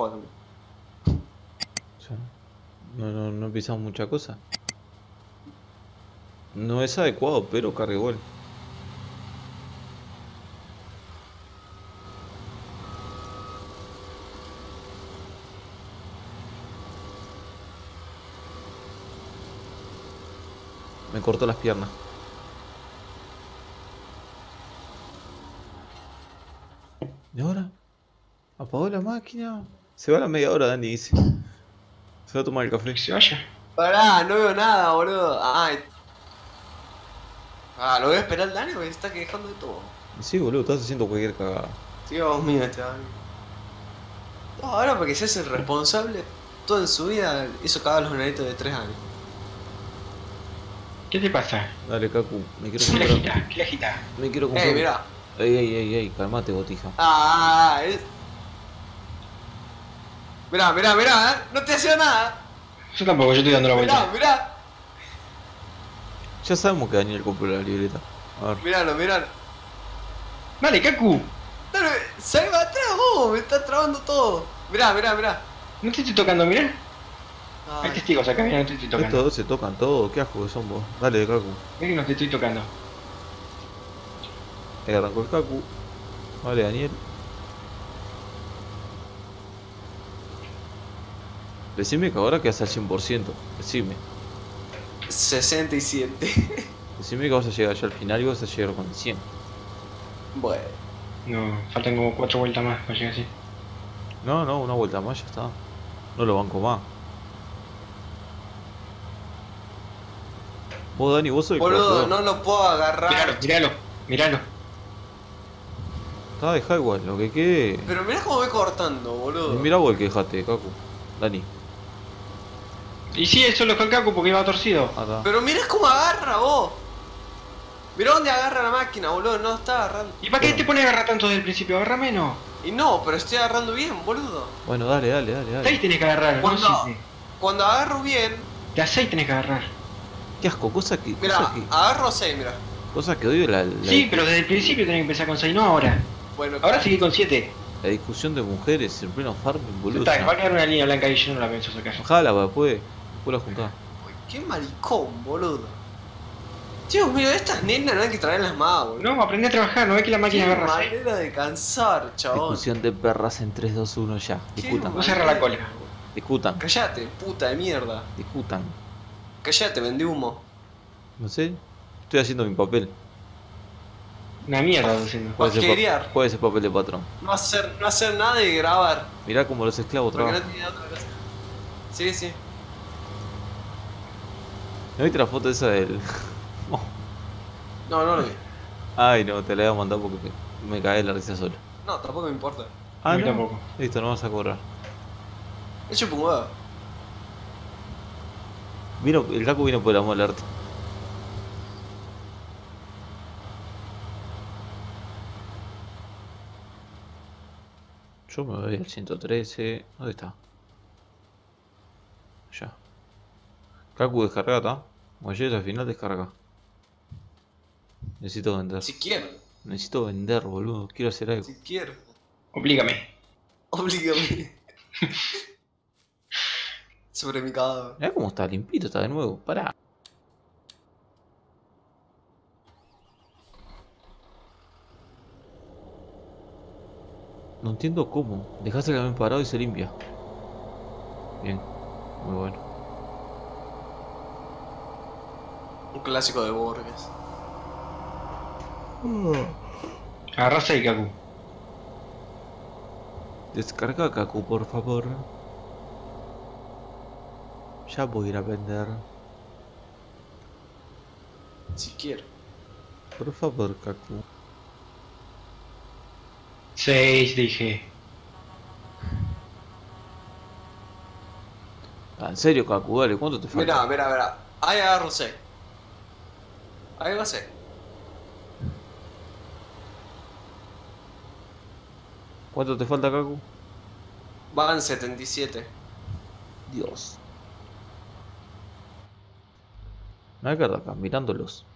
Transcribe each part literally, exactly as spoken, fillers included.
jodan. Ya. No, no, no pisamos mucha cosa. No es adecuado, pero carga igual. Me cortó las piernas. ¿Y ahora? ¿Apagó la máquina? Se va a la media hora, Dani dice. Se va a tomar el Que café. se vaya. Pará, no veo nada, boludo. Ay. Ah, lo voy a esperar al Dani porque se está quejando de todo. Sí, boludo, estás haciendo cualquier cagada. Dios mío, este Dani. No, ahora porque se hace el responsable, todo en su vida hizo cagar a los nenitos de tres años. ¿Qué te pasa? Dale, Kaku, me quiero ¿Qué le comprar. agita? ¿Qué le agita? Me quiero comprar. Ey, mirá. Ey, ey, ey, ey, calmate, botija. Ah, es... Mirá, mirá, mirá, ¿eh? No te hacía nada. Yo tampoco, yo estoy dando la Mirá, vuelta. mirá. Ya sabemos que Daniel compró la libreta. A ver. Miralo, miralo. Dale, Kaku. Dale, salga atrás vos, me está trabando todo. Mirá, mirá, mirá. No te estoy tocando, mirá. Hay Ay, testigos acá, mirá, no te estoy Estos tocando. dos se tocan todo, qué asco que son vos. Dale, Kaku. Mirá que no te estoy tocando. Ahí arrancó el Kaku. Vale, Daniel. Decime que ahora quedas al cien por ciento. Decime. sesenta y siete. Decime que vas a llegar ya al final y vas a llegar con el cien. Bueno. No, faltan como cuatro vueltas más para llegar así. No, no, una vuelta más, ya está. No lo banco más. Vos, Dani, vos sos el Boludo, corredor. no lo puedo agarrar. Míralo, míralo, míralo. Está, deja igual, lo que quede. Pero mirá cómo me cortando, boludo. Y mirá vos el que dejaste, Kaku. Dani. Y sí, eso lo dejó el Kaku porque iba torcido. Ah, está. Pero mirá cómo agarra vos. Mirá dónde agarra la máquina, boludo. No está agarrando. ¿Y para qué Bueno. te pones a agarrar tanto desde el principio? Agarra menos. Y no, pero estoy agarrando bien, boludo. Bueno, dale, dale, dale, De ahí dale. tenés que agarrar, no Cuando, siete. cuando agarro bien, De a seis tenés que agarrar. Qué asco, cosa que. mirá, Cosa que, agarro seis, mirá. cosa que odio la, la, Sí, pero desde el principio tenés que empezar con seis, no ahora. Bueno, Ahora seguí con siete. la discusión de mujeres en pleno farming, boludo. Está, va a quedar una línea blanca y yo no la pienso sacar. Ojalá, va, después. Después la juntás. Uy, qué maricón, boludo. Dios mío, estas nenas no hay que traerlas más, boludo. No, aprendí a trabajar, no ves que la máquina Qué agarra seis. manera de cansar, chabón. Discusión de perras en tres, dos, uno ya. Qué Discutan. Vos cerrá la cola. Discutan. Callate, puta de mierda. Discutan. Callate, vendí humo. No sé. Estoy haciendo mi papel. Una mierda estás haciendo. ¿Cuál es, el Porquería. pa- cuál es el papel de patrón? No hacer, no hacer nada y grabar. Mirá como los esclavos Porque no trabajan. tenía otra cosa. Sí, sí. ¿No viste la foto esa del.? Oh. No, no lo vi. Ay, no, te la voy a mandar porque me, me cae la risa solo. No, tampoco me importa. Ah, A mí no. tampoco. Listo, no vas a cobrar. Es chupa un huevo. Vino, el Kaku vino por el amor al arte. Yo me voy al ciento trece. ¿Dónde está? Ya. Kaku descarga, ¿está? Cuando llegues al final descarga. Necesito vender. Si quiero. Necesito vender, boludo. Quiero hacer algo. Si quiero. Oblígame. Oblígame. Sobre mi cadáver. Mirá cómo está, limpito, está de nuevo. Pará. No entiendo cómo. Dejaste el camión parado y se limpia. Bien. Muy bueno. Un clásico de Borges. Agarrá seis, Kaku. Descarga Kaku, por favor. Ya voy a ir a vender. Si quiero. Por favor, Kaku. seis, dije. Ah, en serio, Kaku, dale, ¿cuánto te falta? Mirá, mirá, mirá. Ahí agarro seis. Ahí va seis. ¿Cuánto te falta, Kaku? Van setenta y siete. Dios. Me voy a quedar acá, mirándolos.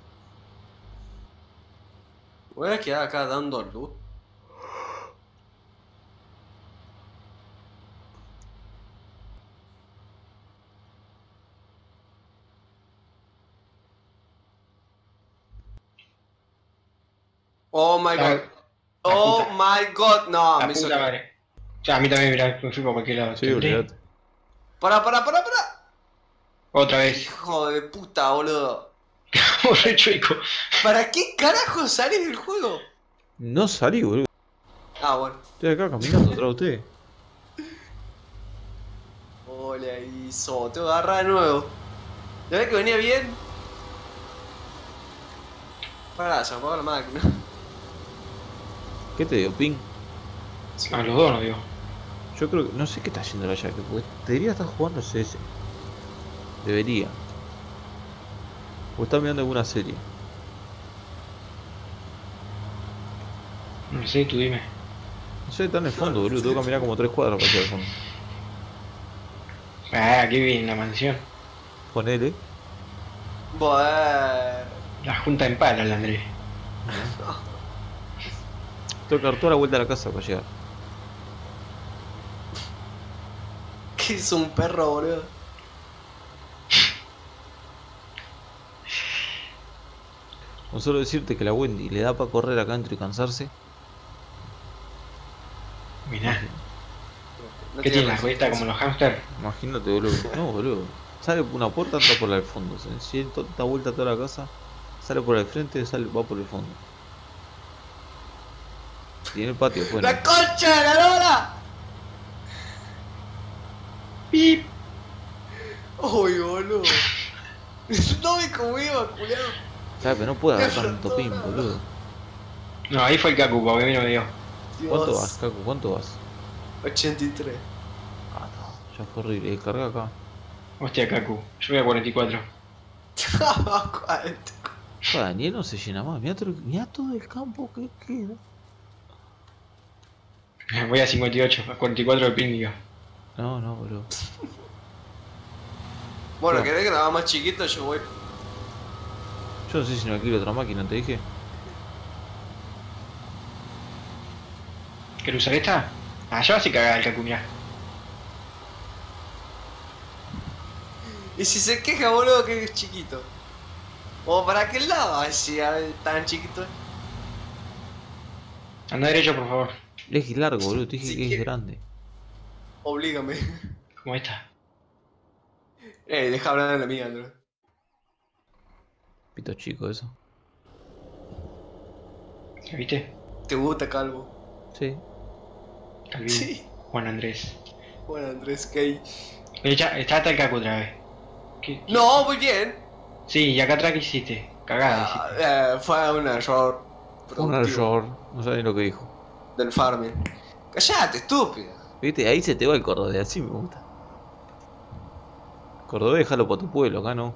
Voy a quedar acá dando luz. Oh my La- god. Oh puta. my god. No, La me hizo puta que- madre. O sea, a mí también, mirá, me fui por cualquier lado. Sí, ¿Tendré? olvidate. Pará, pará, pará, pará. Otra vez. Hijo de puta, boludo. Como re chueco. ¿Para qué carajo salís del juego? No salí, boludo. Ah, bueno. Estoy acá caminando atrás de usted. Hola, hizo. Tengo que agarrar de nuevo. ¿Ya ves que venía bien? Pará, se me apagó la máquina. ¿Qué te dio, ping? Sí. A los dos, no digo. Yo creo que. No sé qué está haciendo la Jaque, porque debería estar jugando C S. Debería. O está mirando alguna serie. No sé, tú dime. No sé, está en el fondo, boludo. Tengo que caminar como tres cuadras para llegar al fondo. Ah, qué bien, la mansión. Ponele. Bueno. La junta en pala, el Andrés. Tengo que dar toda la vuelta a la casa para llegar. ¿Qué es un perro, boludo? No solo decirte que la Wendy le da para correr acá adentro y cansarse. Mirá. No ¿Qué tiene la razón. ruedita como los hamsters? Imagínate, boludo. No, boludo. Sale por una puerta, entra por la del fondo. Se sienta, da vuelta a toda la casa. Sale por el frente, sale, va por el fondo. Y en el patio, bueno. ¡La concha de la lora! ¡Pip! Uy, boludo. No vi cómo iba, culiado. Claro, pero no puede haber Me tanto faltó pin, nada. boludo. No, ahí fue el Kaku, porque a mí no me dio. ¿Cuánto vas, Kaku? ¿Cuánto vas? ochenta y tres. Ah, no, ya fue horrible. Carga acá. Hostia, Kaku. Yo voy a cuarenta y cuatro. cuarenta. Ah, Daniel no se llena más. Mirá todo, mirá todo el campo que queda. Voy a cincuenta y ocho, a cuarenta y cuatro de ping, digo. No, no, boludo. Bueno, No. ¿querés que la haga más chiquito? Yo voy. Yo no sé si no alquilo otra máquina, te dije. ¿Querés usar esta? Ah, ya vas a cagar el Kaku, mirá. Y si se queja, boludo, que es chiquito. ¿O para qué lado? Ay, si es tan chiquito. Anda derecho, por favor. Es largo, boludo. Te dije Si que es quiere- grande. Oblígame. Como esta. Eh, deja hablar a la mía, Andrés. Pito chico eso. ¿Viste? ¿Te gusta, Calvo? Sí. Calvin. Sí. Juan Andrés. Bueno, Andrés, ¿qué? Echa, echate el Kaku otra vez. ¿Qué? No, muy bien. Sí, y acá atrás, ¿qué hiciste? Cagada Ah, hiciste. eh, fue un error. Un productivo error. No sabes lo que dijo. Del farming. Callate, estúpido. Viste, ahí se te va el cordobés. Así me gusta. Cordobés, déjalo para tu pueblo. Acá no.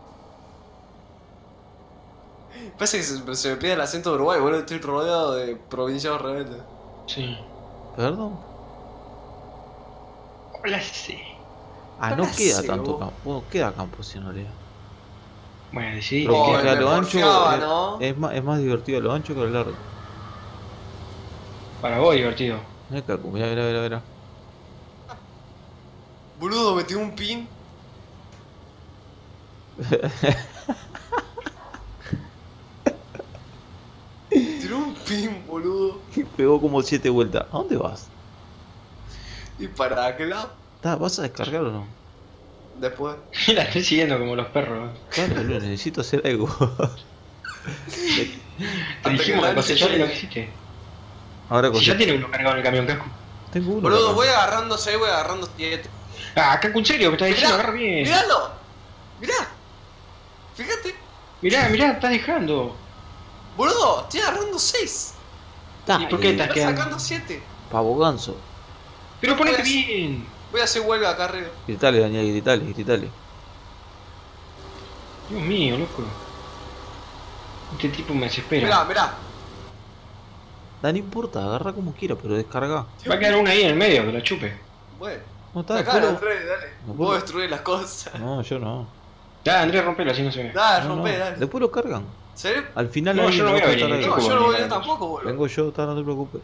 Pasa que se, se me pide el acento de Uruguay, boludo. Estoy rodeado de provincianos rebeldes. Sí. ¿Perdón? Hola, sí. Ah, no Hola, queda sí, tanto vos. campo. Bueno, queda campo si no lea. Bueno, decidí. Pero Oh, que me a lo ancho porfiaba, es, ¿no? es más, es más divertido a lo ancho que a lo largo. Para vos, divertido. Mirá, Kaku, mirá, mirá, mirá, mirá. Boludo, metí un pin. Tiró un pin, boludo. Y pegó como siete vueltas. ¿A dónde vas? ¿Y para qué lado? Ta, ¿vas a descargar o no? Después. La estoy siguiendo como los perros. Claro, boludo, necesito hacer algo. Te Hasta dijimos que que cosechar y nadie- lo que hiciste. Ahora Si ya cosecho. tiene uno cargado en el camión, Kaku. Tengo uno. Boludo, acá. voy agarrando seis, voy agarrando siete. Ah, Kaku, en serio, me estás diciendo, agarra bien. ¡Miralo! ¡Mirá! Fíjate. Mirá, mirá, estás dejando. Boludo, estoy agarrando seis. Dale, ¿Y por qué estás Estás quedando? sacando siete. Pavo ganso. Pero ponete Pues- bien. Voy a hacer huelga acá arriba. Gritale, Daniel, gritale, gritale. Dios mío, loco. Este tipo me desespera. Mirá, mirá. Da, no importa, agarra como quiera, pero descarga. Va a quedar una ahí en el medio, que la chupe. Bueno. No está, Acá, después lo- Andrés, dale. No Vos puedo. destruís las cosas. No, yo no. Ya, Andrés, rompelo, así no se ve. Dale, No, no. rompé, dale. Después lo cargan. ¿Serio? Al final No, alguien yo no va voy a estar venir, ahí. No, ¿cómo yo no venir voy a ir antes? tampoco, boludo. Vengo yo, está, no te preocupes.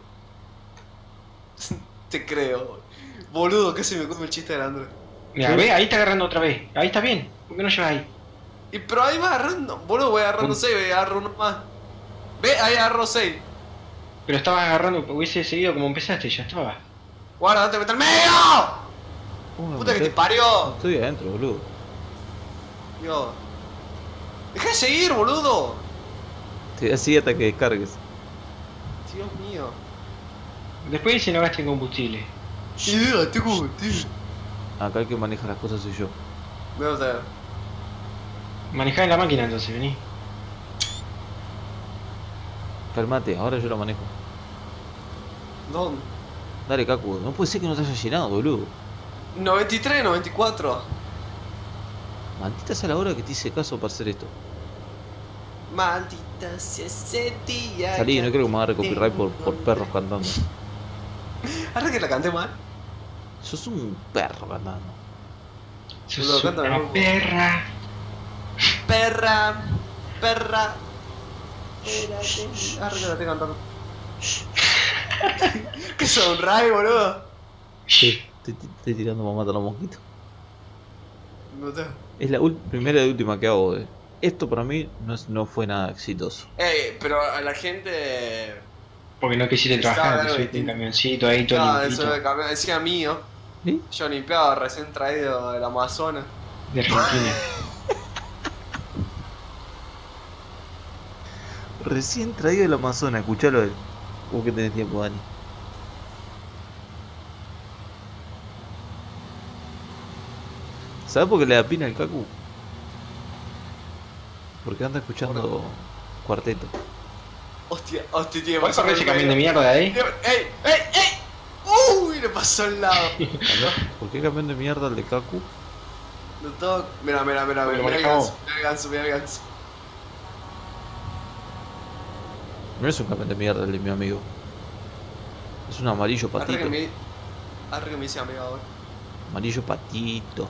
Te creo. Boludo, casi me come el chiste del Andrés. Mira, ve, ahí está agarrando otra vez. Ahí está bien. ¿Por qué no llevas ahí? Y pero ahí va agarrando. Boludo, voy agarrando ¿Cómo? seis, voy a agarrar uno más. Ve, ahí agarró seis. Pero estabas agarrando, hubiese seguido como empezaste y ya estaba. Guarda, no te metas al medio. ¿Cómo me Puta que te metés? parió. Estoy adentro, boludo. Dios. Deja de seguir, boludo. Te voy a seguir hasta que descargues. Dios mío. Después dice no gasten combustible. Idea, tengo, tío. Acá el que maneja las cosas soy yo. Vamos a ver. Manejá en la máquina entonces, vení. Calmate, ahora yo la manejo. ¿Dónde? Dale, Kaku, no puede ser que no te haya llenado, boludo. noventa y tres, noventa y cuatro. Maldita sea la hora que te hice caso para hacer esto. Maldita sea ese día. Salí, ya no creo que me haga copyright por, tengo por perros cantando. Ahora que la canté mal. Sos un perro cantando. Sos Boludo, cántame, una boludo. perra. Perra. Perra. Espérate. Ahora que la estoy cantando. ¿Qué son, Ray, boludo? Sí, estoy, estoy tirando para matar a los mosquitos. No te... Es la ul- primera y última que hago. De... Esto para mí no, es- no fue nada exitoso. Ey, pero a la gente. Porque no quisiste Estaba trabajar, te algo subiste un distinto. camioncito ahí todo Claro, limpito. eso de cambiar. Decía mío. ¿Sí? Yo limpiado, recién traído del Amazonas. De Argentina. Recién traído del Amazonas, escuchalo a él. Vos que tenés tiempo, Dani. ¿Sabes por qué le da pina al Kaku? Porque anda escuchando cuarteto. Hostia, hostia, tío. ¿Puedes correr ese camión de mierda de ahí? ¡Ey, ey, ey! ¡Uy! Le pasó al lado. ¿Por qué cambión de mierda el de Kaku? Lo toco. Mira, mira, mira, Porque mira. lo Mira el manejamos. ganso, mira el ganso, mira el ganso. No es un campeón de mierda el de mi amigo. Es un amarillo Arre que patito. me. Arre que me hice amigo ahora. Amarillo patito.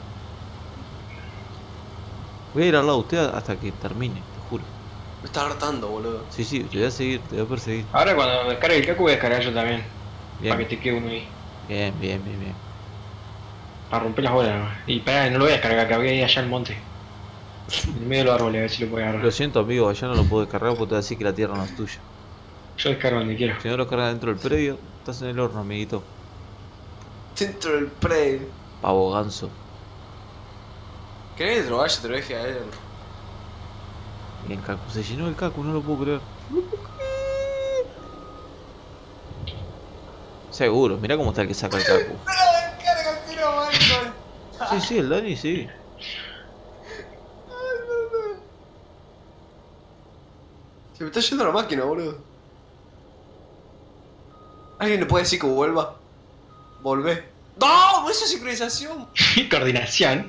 Voy a ir al lado de usted hasta que termine, te juro. Me está hartando, boludo. Sí, sí, te voy a seguir, te voy a perseguir. Ahora cuando descargue el Kaku voy a descargar yo también. Para que Bien, te quede uno ahí. bien, bien, bien, bien. Para romper las bolas nomás. Y pará, no lo voy a descargar, que voy a ir allá al monte. En el medio de los árboles, a ver si lo puedo agarrar. Lo siento, amigo, allá no lo puedo descargar porque te voy a decir que la tierra no es tuya. Yo descargo donde quiero. Si no lo cargas dentro del predio, estás en el horno, amiguito. Dentro del predio. Pavo ganso. ¿Querés drogar? Yo te lo dejé a él. Bien, Kaku. Se llenó el Kaku, no lo puedo creer. Seguro, mirá cómo está el que saca el Kaku. ¡No, carga el tiro, Michael! Sí, sí, el Dani sí. Se me está yendo la máquina, boludo. ¿Alguien le puede decir que vuelva? Volvé. ¡No! ¡Eso es sincronización! Coordinación.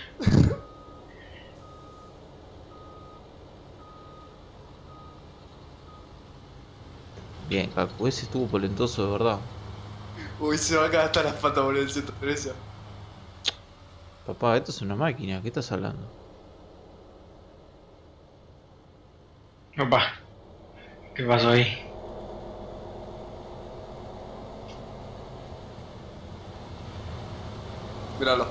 Bien, Kaku, ese estuvo polentoso de verdad. Uy, se va a caer hasta las patas, boludo, el ciento trece. Papá, esto es una máquina, ¿qué estás hablando? Opa. ¿Qué pasó ahí? Míralo.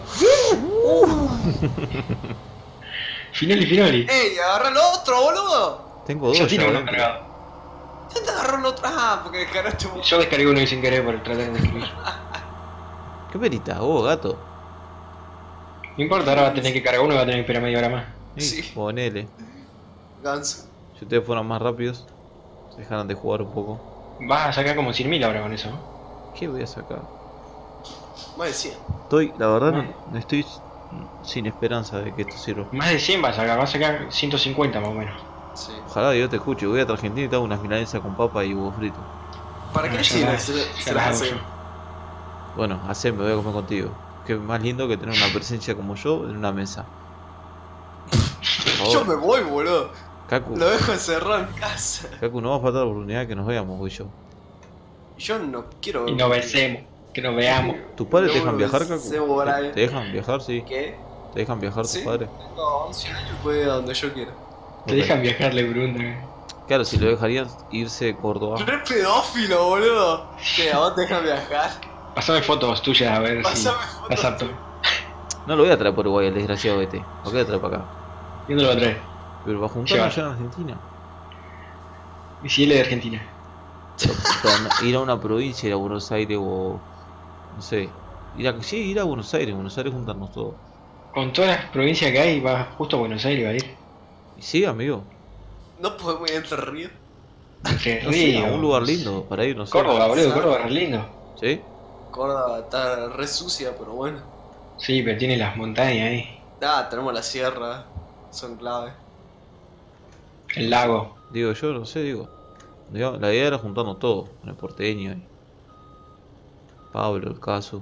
Finoli, Finoli. ¡Ey! ¡Agarra el otro, boludo! Tengo dos Yo ya tiene uno adentro. cargado. ¿Dónde agarró el otro? Ah, porque descargaste vos. Yo descargué uno y sin querer por tratar de escribir. ¿Qué perita, vos, gato? No importa, ahora va a tener que cargar uno y va a tener que esperar media hora más. Sí, Sí. ponele. Ganso. Si ustedes fueran más rápidos, se dejaran de jugar un poco. Vas a sacar como cien mil ahora con eso, ¿no? ¿Qué voy a sacar? Más de cien. Estoy, la verdad, no, no estoy sin esperanza de que esto sirva. Más de cien vas a sacar, vas a sacar ciento cincuenta más o menos. Sí. Ojalá Dios te escuche. Voy a Argentina y te hago unas milanesas con papa y huevo frito. ¿Para qué Ah, ya sirve? las- Se, ya se las las hago hace. yo. Bueno, haceme, voy a comer contigo. Qué más lindo que tener una presencia como yo en una mesa. Por Yo favor. me voy, boludo. Kaku, Lo dejo encerrado en casa. Kaku, no va a faltar la oportunidad que nos veamos, voy yo. Yo no quiero. Y nos besemos, que nos veamos. ¿Tus padres te No, dejan viajar, se Kaku? borra, ¿Te, eh. te dejan viajar? Sí. ¿Qué? ¿Te dejan viajar tus Sí. padres? Tengo once años, puedo ir a donde yo quiera. Te Ok. dejan viajar, le preguntan. Claro, si lo dejarían irse de Córdoba. Tú eres pedófilo, boludo. ¿Qué? ¿A vos te dejan viajar? Pasame fotos tuyas a ver Pasame si fotos las apto. No lo voy a traer por Uruguay, el desgraciado este. ¿Por qué lo trae para acá? ¿Y dónde lo va a traer? Pero va a juntarnos Llevar. allá en Argentina. Y si él es de Argentina. Pero, pero no- ir a una provincia, ir a Buenos Aires o. No sé. Ir a, sí, ir a Buenos Aires, Buenos Aires juntarnos todos. Con todas las provincias que hay, va justo a Buenos Aires va a ir. Y sí, amigo. No podemos ir entre ríos. Entre No sé, a Ríos. un lugar lindo para ir, no sé. Córdoba, boludo, Sabe. Córdoba es lindo. ¿Sí? Córdoba está re sucia, pero bueno. Sí, pero tiene las montañas ahí. Ah, tenemos la sierra. Son clave. El lago. Digo, yo no sé, digo. Digamos, la idea era juntarnos todos, con el porteño y. Pablo, el caso.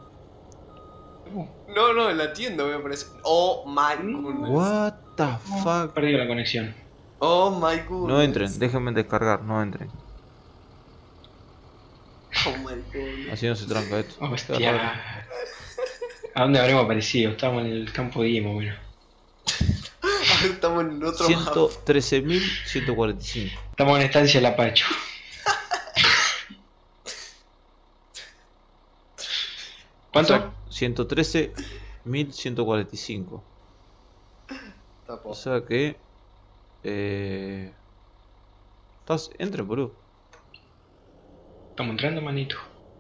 No, no, en la tienda me parece. Oh my Mm, goodness. What the He fuck? perdido la conexión. Oh my goodness. No entren, déjenme descargar, no entren. Oh my goodness. Así no se tranca esto. Hostia. ¿A dónde habremos aparecido? Estábamos en el campo de Imo, bueno. Ahora estamos en otro ciento mapa. trece mil ciento cuarenta y cinco. Estamos en estancia La Pacho. ¿Cuánto? ciento trece mil ciento cuarenta y cinco. Tapo. O sea que. Eh. Estás. Entre, boludo. Estamos entrando, manito.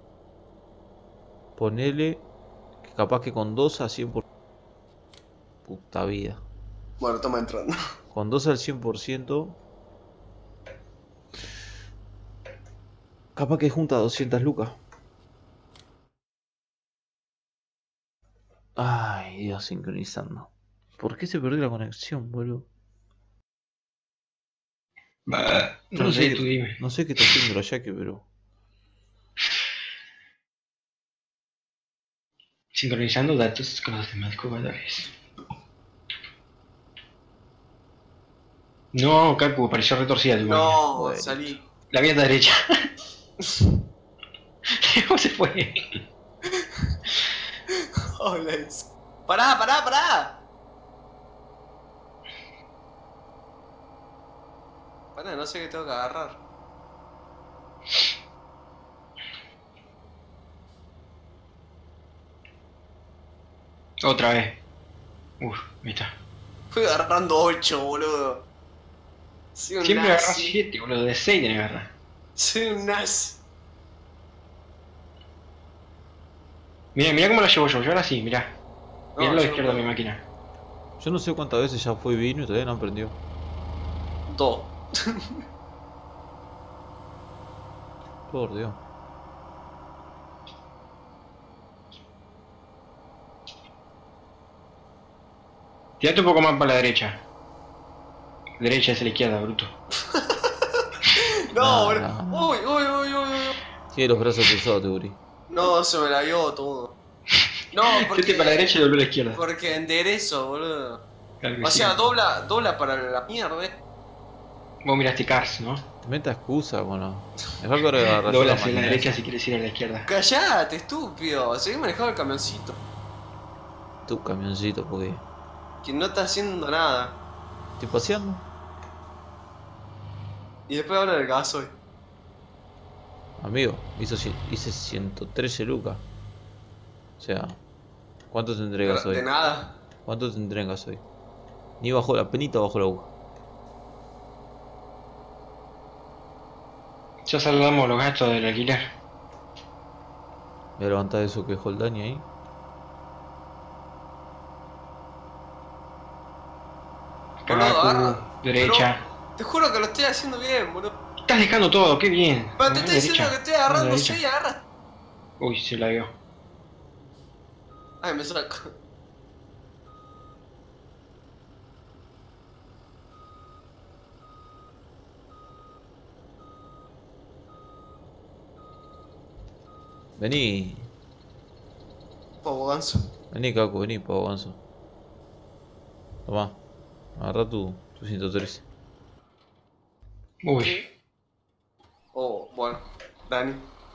Ponele. Que capaz que con dos a cien por ciento. Puta vida. Bueno, estamos entrando. Con dos al cien por ciento. Capaz que junta doscientas lucas. Ay, Dios, sincronizando. ¿Por qué se perdió la conexión, boludo? Bah, Yo no sé, qué- tú dime. No sé qué está haciendo la Jackie, pero. Sincronizando datos con los demás jugadores. No, Capu, pareció retorcida tu máquina. No, Bueno. salí. La mía está derecha. ¿Cómo se fue? Hola. Pará, pará, pará. Pará, no sé qué tengo que agarrar. Otra vez. Uf, ahí está. Fui agarrando ocho, boludo. Soy un Siempre agarras nazi. siete, boludo. De seis tenés que agarrar. Soy un nazi. Mirá, mirá cómo la llevo yo. Yo ahora sí, mirá. No, Mirá lo yo izquierdo no de mi puedo. máquina. Yo no sé cuántas veces ya fue y vino y todavía no aprendió. Dos. Por Dios. Tirate un poco más para la derecha. Derecha es la izquierda, bruto. No, No, boludo. no. Uy, uy, uy, uy, uy. Tiene los brazos cruzados, Teguri. No, se me la dio todo. No, porque. Tirate para la derecha y volver a la izquierda. Porque enderezo, boludo. Claro que O sí. sea, dobla, dobla para la mierda. eh. Vos miraste Cars, ¿no? Meta excusa, bueno. Mejor que ahora agarrar la Doblas en la máquina derecha esa. si quieres ir a la izquierda. Callate, estúpido. Seguí manejando el camioncito. Tu camioncito, porque. Que no está haciendo nada. Estoy paseando. Y después habla del gasoil. Amigo, hizo, cien- hice ciento trece lucas. O sea, ¿cuánto te entregas De hoy? nada. ¿Cuánto te entregas hoy? Ni bajo la penita bajo la aguja. Ya saludamos los gastos del alquiler. Voy a levantar eso que dejó el Dani ahí. Boludo, agarra. Cacu, derecha. Pero te juro que lo estoy haciendo bien, boludo. Estás dejando todo, qué bien. Pero te Agarrá estoy diciendo derecha. que estoy agarrando Agarrá yo y derecha. agarras. Uy, se la vio. Ay, me saco. Vení, Pavo ganso. vení Cacu, vení, pavo ganso. Tomá, agarra tu, tu ciento trece. Uy, Oh, bueno. Dani.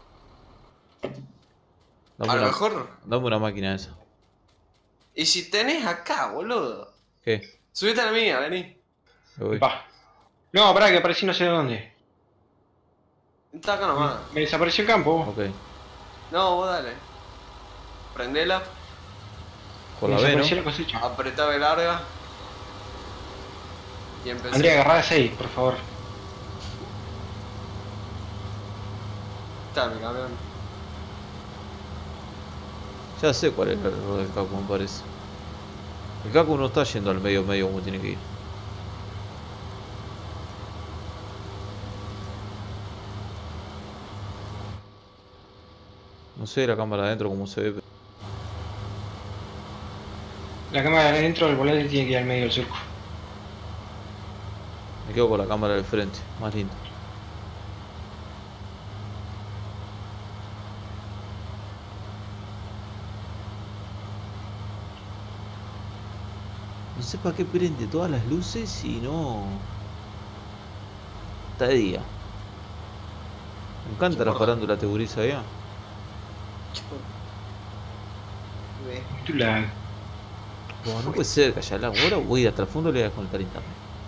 Dame A lo una, mejor. dame una máquina esa. Y si tenés acá, boludo. ¿Qué? Subite a la mía, vení. Me voy. va. No, pará, que aparecí no sé de dónde. Está acá nomás. Me desapareció el campo. Ok. No, vos dale. Prendela. Por Me la B, ¿no? desapareció la cosecha. Apretame larga. Y empecé. Andrea, agarrá a seis, por favor. Está mi camión. Ya sé cuál es el error del Kaku, me parece. El Kaku no está yendo al medio medio como tiene que ir. No sé la cámara adentro cómo se ve, pero... La cámara de adentro del volante tiene que ir al medio del surco. Me quedo con la cámara del frente, más linda. No sé para qué prende todas las luces y no... Está de día. Me encanta la farándula teguriza allá. Tú la... Bueno, no puede ser, callarla. Ahora voy hasta el fondo y le voy a desconectar internet.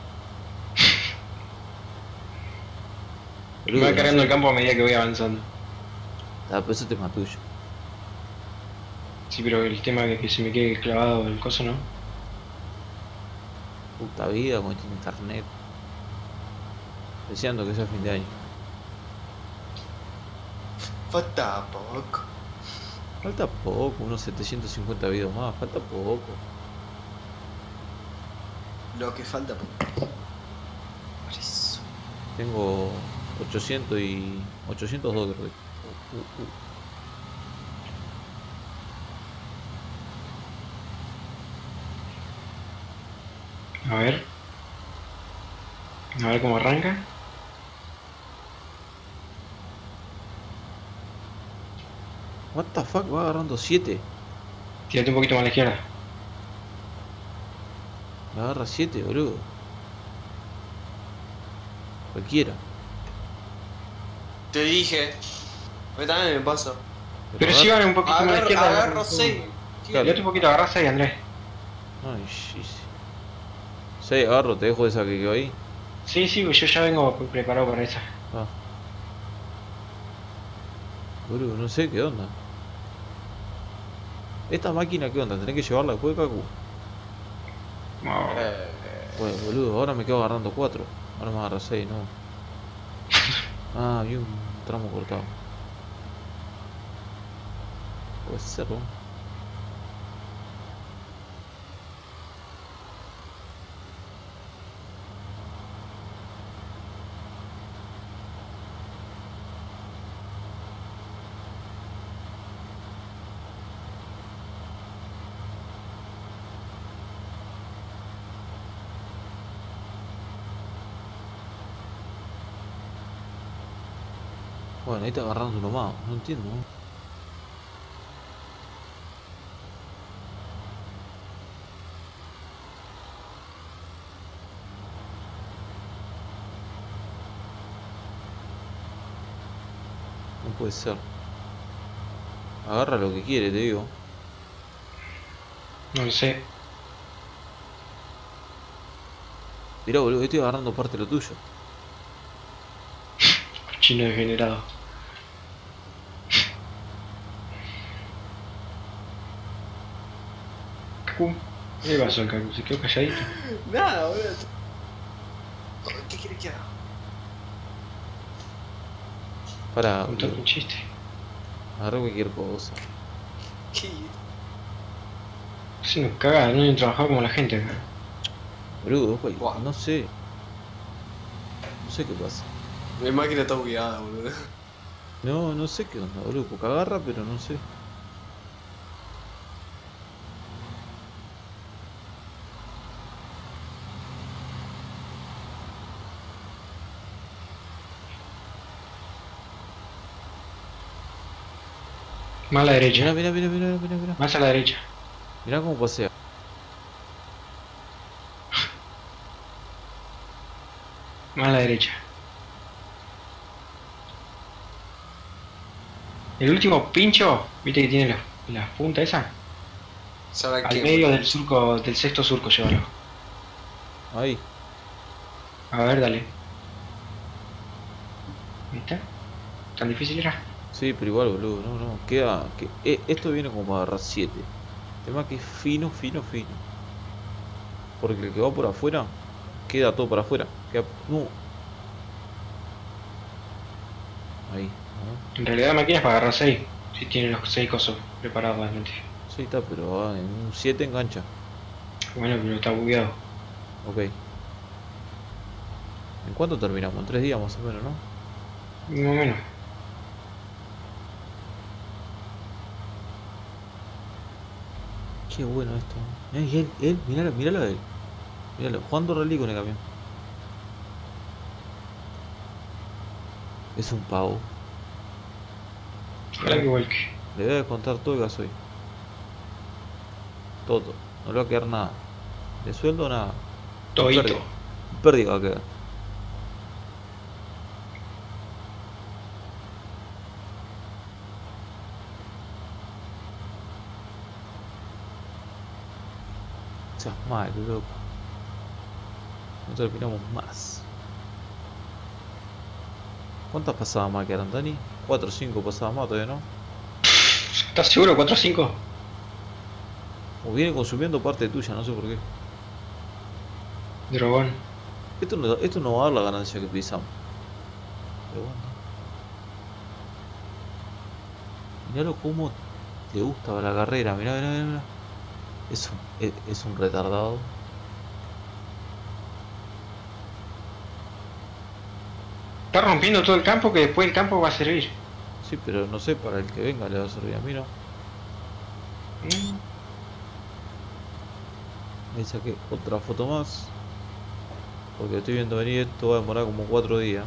Me va cargando el campo a medida que voy avanzando. Ah, pero eso es tema tuyo. Sí, pero el tema es que se me quede clavado el coso, ¿no? Puta vida con este internet. Deseando que sea fin de año. Falta poco. Falta poco, unos setecientos cincuenta videos más, falta poco. Lo que falta poco. Por eso. Tengo ochocientos y... ochocientos dos creo que. Uh, uh, uh. A ver. A ver cómo arranca. What the fuck, va agarrando siete. Tírate un poquito más a la izquierda. Me agarra siete, boludo. Cualquiera. Te dije. A mí también me pasa. Pero si van un poquito más a la Agarro, izquierda. agarro seis. Tírate un poquito, agarra seis, Andrés. Ay, shit. seis, agarro, te dejo esa que quedó ahí. Sí, sí, yo ya vengo preparado para esa. Ah. Boludo, no sé qué onda. Esta máquina, ¿qué onda? ¿Tenés que llevarla después de Kaku? No. Eh, Bueno, boludo, ahora me quedo agarrando cuatro. Ahora me agarra seis, no. Ah, vi un tramo cortado. Puede ser, ¿no? Bueno, ahí está agarrando uno más, no entiendo, ¿no? No puede ser. Agarra lo que quiere, te digo. No lo sé. Mirá, boludo, estoy agarrando parte de lo tuyo. Chino degenerado. Kaku. ¿Qué le pasó al Kaku? Se quedó calladito. Nada, boludo. ¿Qué quieres que haga? Para, Contame boludo. un chiste. Agarré cualquier cosa. ¿Qué? Se nos caga, no hay trabajado como la gente acá. Boludo, cual- Buah. no sé. No sé qué pasa. Mi máquina está bugueada, boludo. No, no sé qué onda, boludo. Porque agarra, pero no sé. Más a la Mirá, derecha. mirá, mirá, mirá, mirá, mirá. Más a la derecha. Mirá cómo pasea. Más a la derecha. El último pincho, viste que tiene la, la punta esa. ¿Sabe Al qué? medio del surco, del sexto surco, llévalo. Ahí. A ver, dale. ¿Viste? ¿Tan difícil era? Sí, pero igual, boludo. No, no. Queda. Que, eh, esto viene como para agarrar siete. El tema que es fino, fino, fino. Porque el que va por afuera, queda todo para afuera. Queda. No. Ahí. ¿no? En realidad la máquina es para agarrar seis. Si tiene los seis cosos preparados realmente. Sí, está, pero ah, en un siete engancha. Bueno, pero está bugueado. Ok. ¿En cuánto terminamos? En tres días más o menos, ¿no? Más o menos. Qué bueno esto. Eh, y él, él, miralo, miralo a él. Miralo, jugando rally con el camión. Es un pavo. Ojalá que vuelque. Le voy a descontar todo el gasoil. Todo. No le va a quedar nada. De sueldo nada. Todito. Pérdida. Pérdida va a quedar. Seas malo, loco. No terminamos más. ¿Cuántas pasadas más quedaron, Dani? cuatro o cinco pasadas más todavía, ¿no? ¿Estás seguro? ¿cuatro o cinco? O viene consumiendo parte tuya, no sé por qué. Dragón. Esto no, esto no va a dar la ganancia que pisamos. Pero bueno. Miralo cómo te gusta la carrera. Mirá, mirá, mirá, mirá. Es un, es, es un retardado. Está rompiendo todo el campo que después el campo va a servir. Sí, pero no sé, para el que venga le va a servir a mí, ¿no? Mm. Ahí saqué otra foto más. Porque estoy viendo venir, esto va a demorar como cuatro días.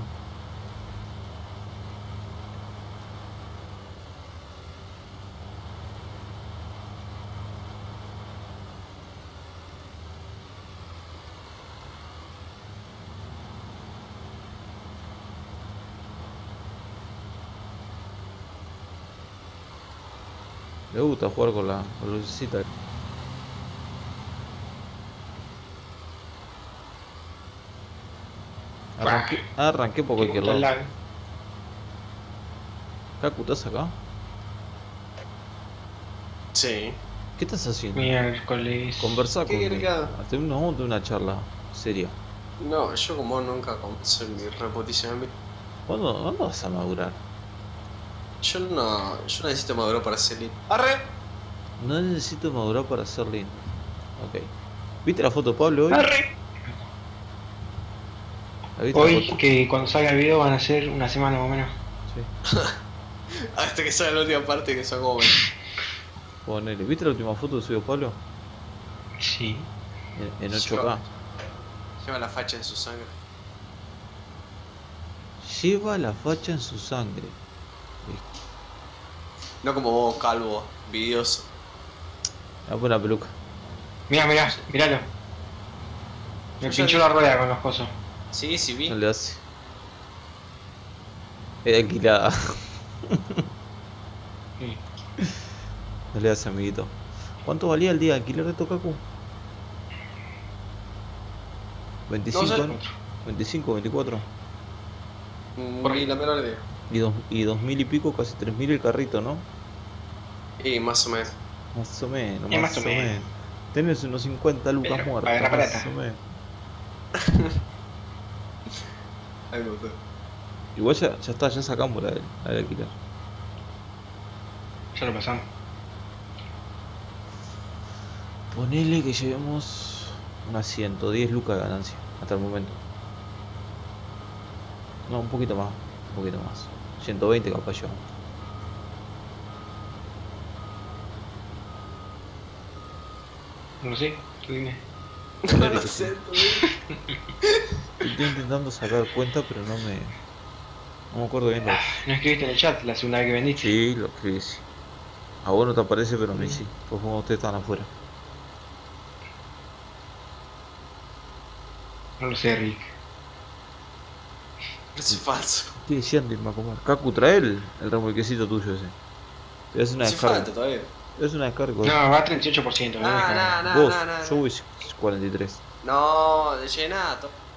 Le gusta jugar con la, con la lucecita. Arranqué, arranqué por cualquier lado. Kaku, ¿estás acá? Sí. ¿Qué estás haciendo? Miércoles. Conversá ¿Qué conmigo. querés que haga? Hacé una, vamos a tener una charla seria. No, yo como nunca comencé mi repetición. ¿Cuándo, ¿Cuándo vas a madurar? Yo no. Yo necesito madurar para ser lindo. ¡Arre! No necesito madurar para ser lindo. Ok. ¿Viste la foto de Pablo hoy? ¡Arre! ¿La viste la Hoy, foto? que cuando salga el video van a ser una semana más o menos. Sí. Hasta que salga la última parte que son como. Ponele. ¿Viste la última foto que subió Pablo? Sí. En, en ocho K. Lleva la facha en su sangre. Lleva la facha en su sangre. No como vos, calvo, vidioso. Me voy a poner la peluca. Mirá, mirá, miralo. Me Yo ya pinchó vi. la rueda con los cosos. Sí, sí, vi. No le hace. Es alquilada. Sí. No le hace, amiguito. ¿Cuánto valía el día de alquiler de Tokaku? ¿veinticinco? No sé. ¿no? ¿veinticinco, veinticuatro? Por ahí la menor idea. Y dos, y dos mil y pico, casi tres mil el carrito, ¿no? Y más o menos. Más o menos, Y más, más o o menos. menos. Tenés unos cincuenta lucas Pero, muertas, paga la más plata. o menos. Ay, me gustó. Igual ya, ya está, ya sacamos la del, la del alquiler. Ya lo pasamos. Ponele que llevemos unas ciento diez lucas de ganancia hasta el momento. No, un poquito más, un poquito más. ciento veinte capaz llevamos. No lo sé, tú dime. Ponele No que sé, sí. Estoy intentando sacar cuenta, pero no me... No me acuerdo bien lo Ah, no escribiste en el chat la segunda vez que vendiste. Sí, lo escribí, sí. A vos no te aparece, pero a mí sí. Pues como ustedes están afuera. No lo sé, Rick. Es falso. Estoy diciendo irme a comer. Kaku, trae el, el remolquecito tuyo ese. Te hace una Hace descarga. falta todavía. Te hace una descarga. No, va a treinta y ocho por ciento. Nah, nah, nah, Vos, nah, nah, yo nah. voy cuarenta y tres. No, de llenato.